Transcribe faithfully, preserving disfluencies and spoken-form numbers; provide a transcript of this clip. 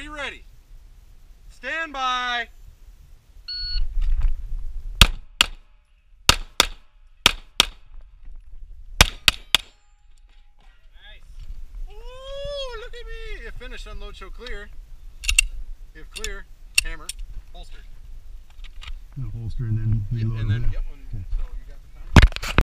you ready? Stand by. Nice. Ooh, look at me. If finished, unload, show clear. If clear, hammer, holster. And holster and then reload. And then, yep. Okay.